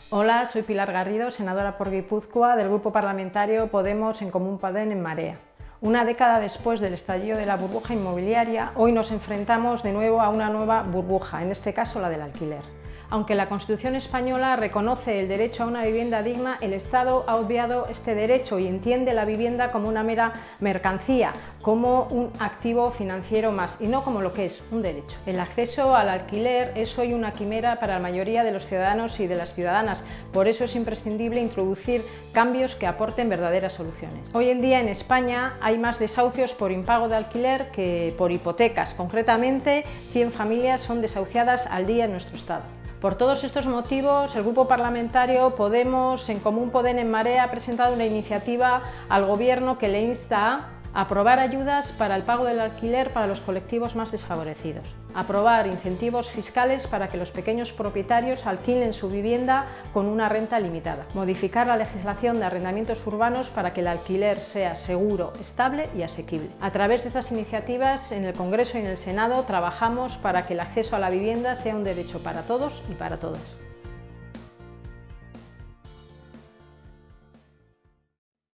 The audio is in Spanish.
Hola, soy Pilar Garrido, senadora por Guipúzcoa del Grupo Parlamentario Podemos en Común Podem en Marea. Una década después del estallido de la burbuja inmobiliaria, hoy nos enfrentamos de nuevo a una nueva burbuja, en este caso la del alquiler. Aunque la Constitución española reconoce el derecho a una vivienda digna, el Estado ha obviado este derecho y entiende la vivienda como una mera mercancía, como un activo financiero más y no como lo que es, un derecho. El acceso al alquiler es hoy una quimera para la mayoría de los ciudadanos y de las ciudadanas, por eso es imprescindible introducir cambios que aporten verdaderas soluciones. Hoy en día en España hay más desahucios por impago de alquiler que por hipotecas, concretamente 100 familias son desahuciadas al día en nuestro Estado. Por todos estos motivos, el Grupo Parlamentario Podemos en Común Podem en Marea ha presentado una iniciativa al Gobierno que le insta a aprobar ayudas para el pago del alquiler para los colectivos más desfavorecidos, aprobar incentivos fiscales para que los pequeños propietarios alquilen su vivienda con una renta limitada, modificar la legislación de arrendamientos urbanos para que el alquiler sea seguro, estable y asequible. A través de estas iniciativas, en el Congreso y en el Senado trabajamos para que el acceso a la vivienda sea un derecho para todos y para todas.